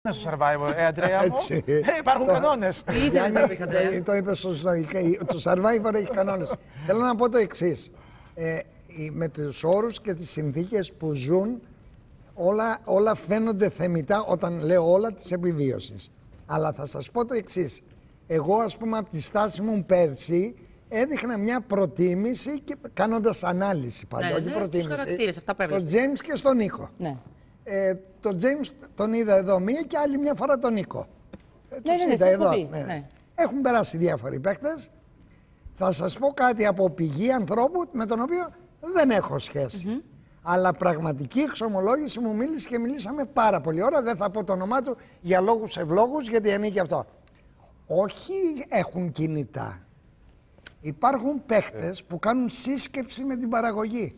στο Survivor, Αντρέα μου. Υπάρχουν κανόνες. Τι ήθελες να πεις, Αντρέα? Το είπε σωστό. Το Survivor έχει κανόνες. Θέλω να πω το εξής. Με τους όρους και τις συνθήκες που ζουν, όλα φαίνονται θεμιτά όταν λέω όλα της επιβίωσης. Αλλά θα σας πω το εξής. Εγώ, ας πούμε, από τη στάση μου πέρσι έδειχνα μια προτίμηση και κάνοντας ανάλυση πάντα, όχι προτίμηση, στον Τζέιμς και στον Νίκο. Ναι. Τον Τζέιμς τον είδα εδώ μία και άλλη μια φορά τον Νίκο. Ναι, είδα εδώ. Ναι. Έχουν περάσει διάφοροι παίκτες. Θα σας πω κάτι από πηγή ανθρώπου με τον οποίο δεν έχω σχέση. Αλλά πραγματική εξομολόγηση μου μίλησε και μιλήσαμε πάρα πολύ ώρα. Δεν θα πω το όνομά του για λόγους ευλόγους, γιατί ανήκει αυτό. Όχι έχουν κινητά. Υπάρχουν παίχτες που κάνουν σύσκεψη με την παραγωγή.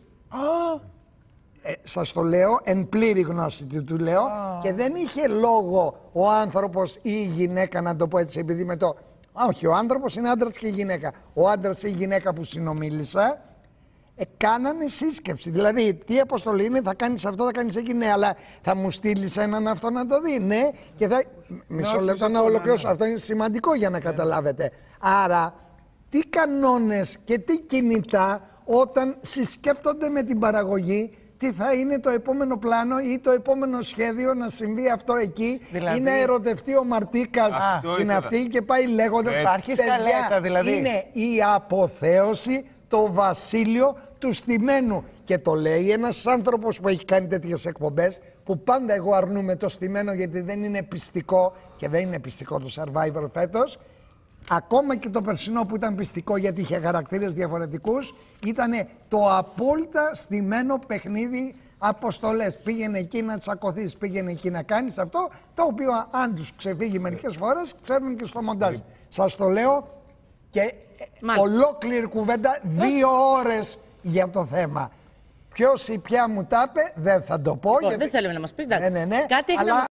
Σας το λέω, εν πλήρη γνώση του λέω, και δεν είχε λόγο ο άνθρωπος ή η γυναίκα, να το πω έτσι, επειδή με το... Όχι, ο άνθρωπος είναι άντρας και γυναίκα. Ο άντρας ή η γυναίκα που συνομίλησα κάνανε σύσκεψη. Δηλαδή, τι αποστολή είναι, θα κάνεις αυτό, θα κάνεις εκεί, ναι, αλλά θα μου στείλεις έναν αυτό να το δει, ναι, και θα... Μισό λεπτό να ολοκληρώσω, αυτό είναι σημαντικό για να καταλάβετε. Άρα, τι κανόνες και τι κινητά όταν συσκέπτονται με την παραγωγή, τι θα είναι το επόμενο πλάνο ή το επόμενο σχέδιο να συμβεί αυτό εκεί, δηλαδή... ή να ερωτευτεί ο Μαρτίκας την αυτή και πάει λέγοντας, σκαλέτα, δηλαδή. Είναι η αποθέωση, το βασίλειο του στημένου. Και το λέει ένας άνθρωπος που έχει κάνει τέτοιες εκπομπές, που πάντα εγώ αρνούμαι το στημένο γιατί δεν είναι πιστικό, και δεν είναι πιστικό το Survivor φέτος. Ακόμα και το περσινό που ήταν πιστικό γιατί είχε χαρακτήρες διαφορετικούς, ήταν το απόλυτα στημένο παιχνίδι αποστολές. Πήγαινε εκεί να τσακωθείς, πήγαινε εκεί να κάνεις αυτό, το οποίο αν τους ξεφύγει μερικές φορές, ξέρουν και στο μοντάζ. Σας το λέω και ολόκληρη κουβέντα, 2 ώρες για το θέμα. Ποιος ή ποια μου τα είπε, δεν θα το πω. Δεν θέλουμε να μας πεις, ναι. Κάτι έχει να